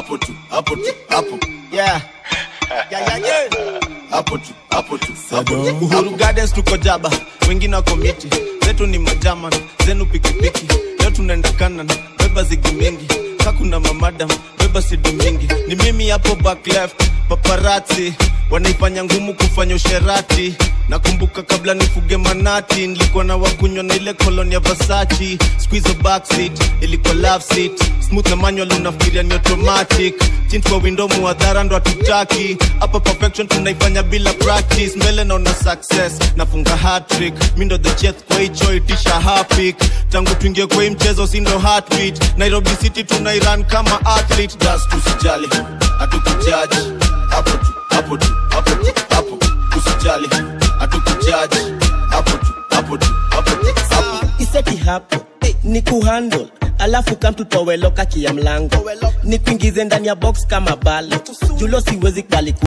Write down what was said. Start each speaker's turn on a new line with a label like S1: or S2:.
S1: hapo tu, hapo tu, hapo. Yeah. Yeah. Hapo tu, hapo tu, hapo. Uhuru Gardens tuko jaba, wengine wako miti. Zetu ni majaman, zenu pikipiki. Leo tunaenda kanan, beba zigi mingi. Kakuna mamadam, beba sidu mingi. Ni mimi hapo back left, paparazzi wanaifanya ngumu kufanya usherati. Nakumbuka kabla nifuge manati, nilikuwa na wakunywa na ile koloni ya Versace. Squeeze a backseat, ilikuwa love seat. Smooth na manual unafikiria ni automatic. Tint kwa window muadhara ndo hatutaki. Hapa perfection tunaifanya bila practice. Mbele naona success, nafunga hat-trick. Mindo the chef kwa hicho itisha hapik. Tangu tuingie kwa hii mchezo sindo heartbeat. Nairobi City tunairan kama athlete. Dust usijali, hatukujudge. Hapo tu, hapo tu, hapo tu, hapo. Usijali, hatukujudge. Hapo tu, hapo tu, hapo tu, hapo.
S2: Iseti hapo, ni kuhandle. Alafu come tutowe loka kia mlango. Ni kuingize ndani ya box kama balo. Julo siwezi kubali